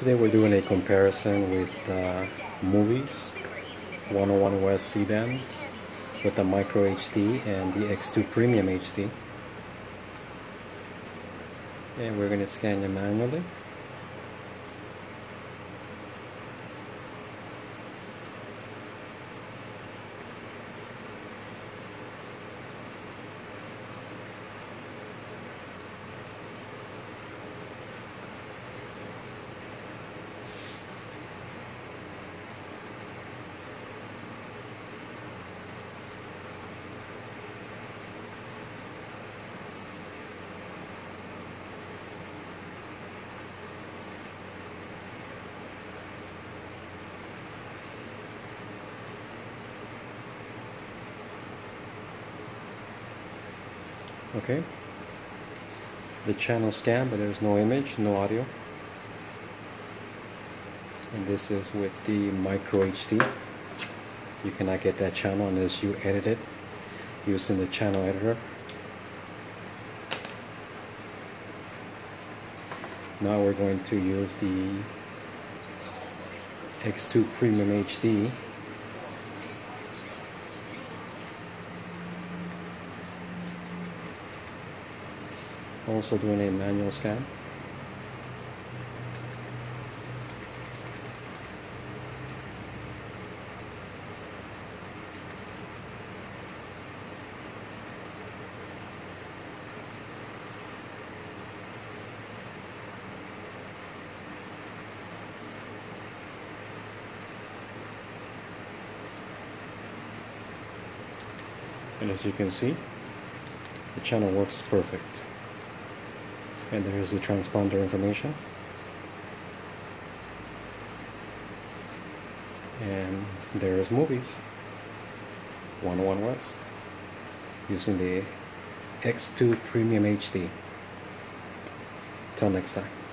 Today we're doing a comparison with movies 101 West C-band with the MicroHD and the X2 Premium HD. And we're going to scan them manually. Okay, the channel scan, but there's no image, no audio. And this is with the Micro HD. You cannot get that channel unless you edit it using the channel editor. Now we're going to use the X2 Premium HD. Also doing a manual scan. And as you can see, the channel works perfect. And there's the transponder information. And there's movies 101 West using the X2 Premium HD. Till next time.